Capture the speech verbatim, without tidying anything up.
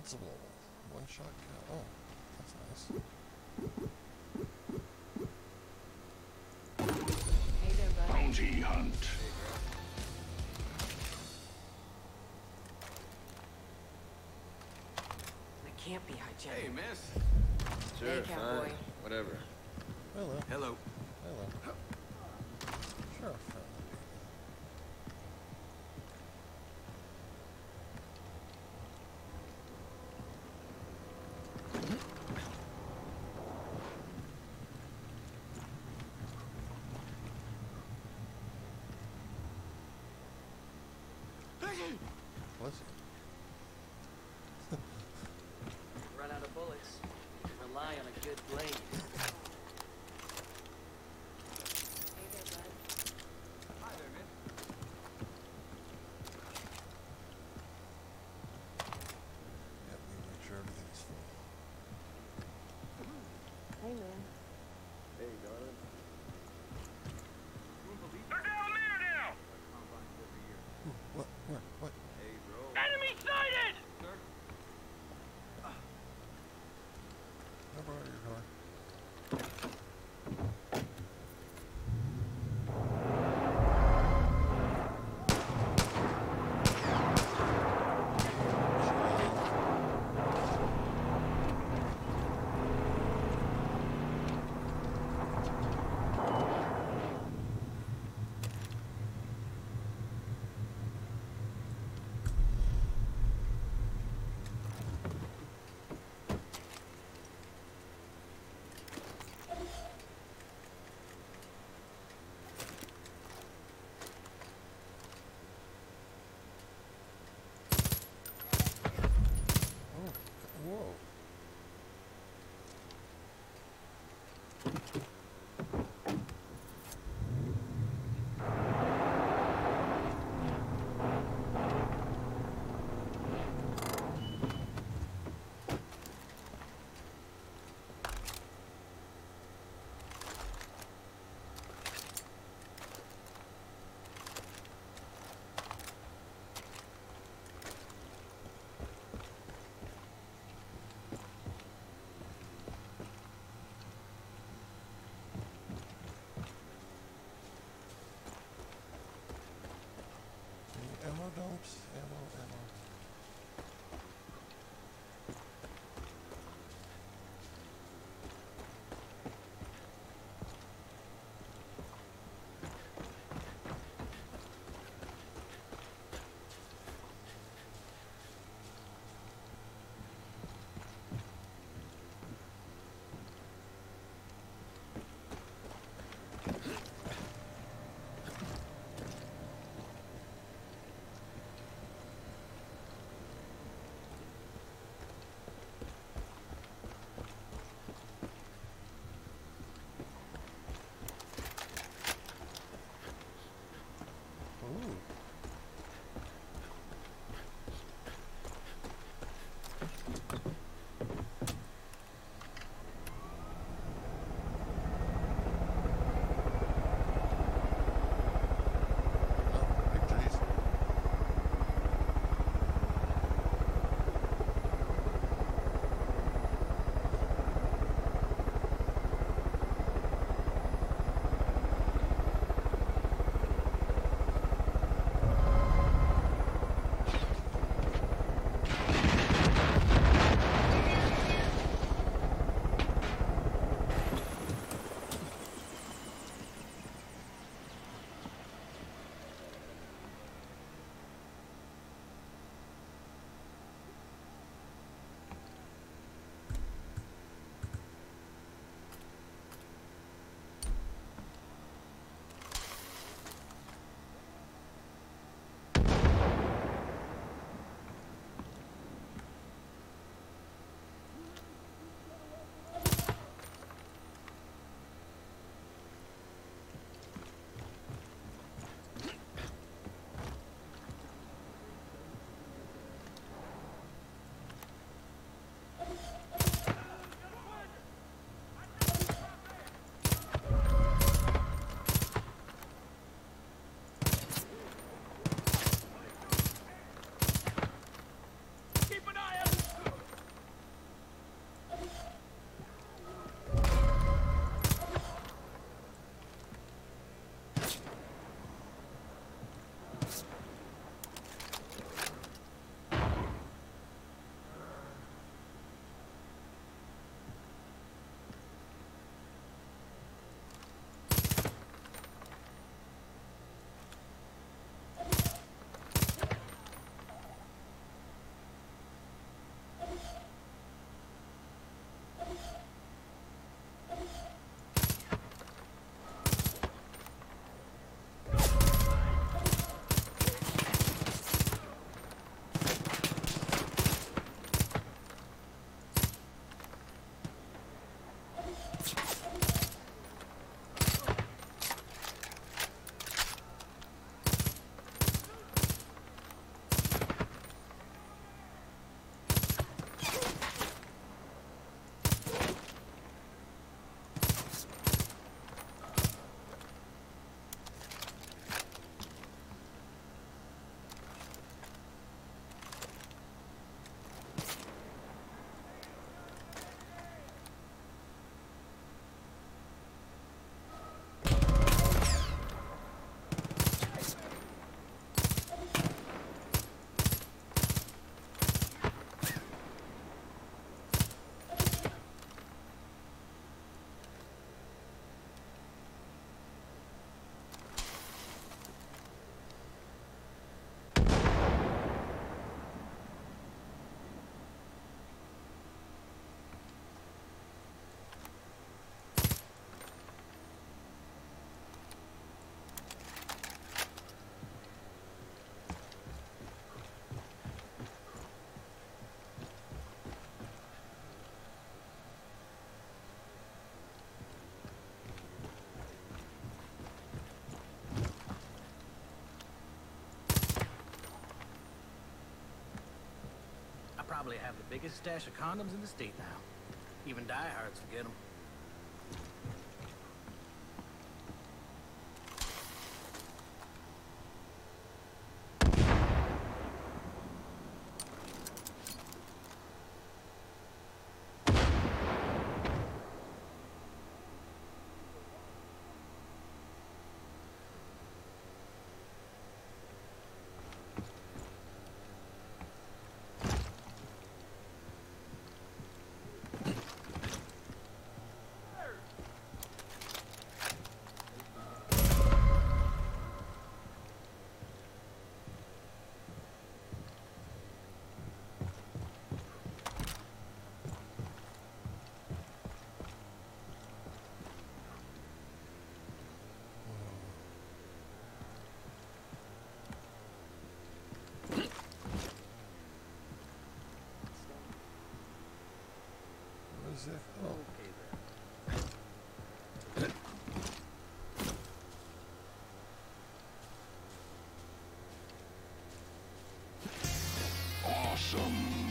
Invincible. One shot kill. Oh, that's nice. Hey there, bud. Bounty hunt. That can't be hygienic. Hey, miss. Sure, Hey, fine. cowboy. Whatever. Hello. Hello. Hello. Sure, friendly. Bless you. Run out of bullets. Rely on a good blade. Hey there, bud. Hi there, miss. Yep, we make sure everything's full. Hey, man. Hey, darling. They're down there now! Ooh, what? Where? What? Hey, bro. Enemy sighted! Sir? How about your car? Oh, whoa. Any ammo dumps? Ammo, ammo. probably have the biggest stash of condoms in the state now. Even diehards forget them. What is that? Oh. Okay then. Awesome.